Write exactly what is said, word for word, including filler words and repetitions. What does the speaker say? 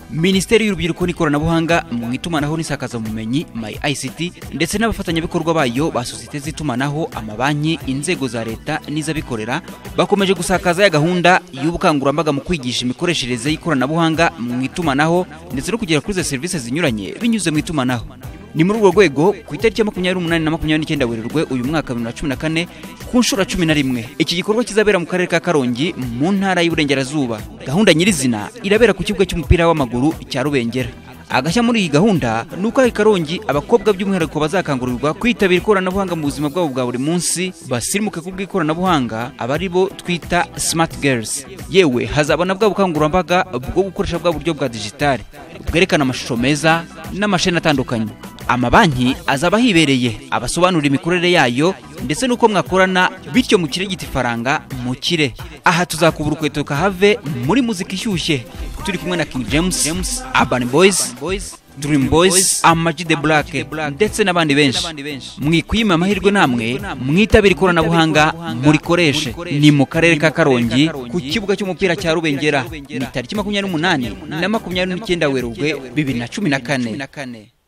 Minisiteri y'Urubyiruko n'Ikoranabuhanga mu itumanaho n'isakazabumenyi My I C T ndetse n'abafatanyabikorwa bayo ba sosiyete z'itumanaho, amabanki, inzego za leta n'iz'abikorera bakomeje gusakaza ya gahunda y'ubukangurambaga mu kwigisha imikoreshereze y'ikoranabuhanga mu itumanaho ndetse no kugera kuri za services zinyuranye binyuze mu itumanaho. Ni muri urwo rwego ku itariki ya makumyabiri n'umunani na makumyabiri n'icyenda Werurwe uyu mwaka wa bibiri na cumi na kane ku nshuro cumi na rimwe iki gikorwa kizabera mu karere ka Karongi mu ntara y'Uburengerazuba. Gahunda nyirizina irabera ku kibuga cy'umupira w'amaguru cya Rubengera. Agashya muri iyi gahunda nuko ari Karongi abakobwa by'umwihariko bazakangurirwa kwitabira ikoranabuhanga mu buzima bwabo bwa buri munsi, basirimuke ku bw'ikoranabuhanga abari bo twita smart girls. Yewe hazabona bwa bukangurambaga bwo gukoresha bwa buryo bwa digital bwerekana amashusho meza n'amasheni atandukanye. Amabanki azaba hibereye abasobanura imikorere yayo ndetse nuko mwakorana bityo mu kiregiti faranga mu kire. Aha tuzakubura ukweto kahave muri muzika ishyushye turi kumwe na King James, Urban Boys, Dream Boys, Amaji the Black ndetse n'abandi benshi. Mwikwima amahirwe namwe mwitabira ikoranabuhanga murikoreshe. Ni mu karere ka Karongi ku kibuga cy'umupira cya Rubengera ni tariki makumyabiri n'umunani na makumyabiri n'icyenda Werurwe bibiri na cumi na kane.